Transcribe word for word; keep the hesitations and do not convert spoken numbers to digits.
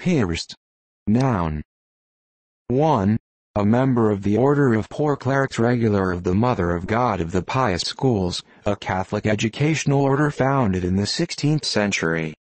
Piarist. Noun. one. A member of the Order of Poor Clerics Regular of the Mother of God of the Pious Schools, a Catholic educational order founded in the sixteenth century.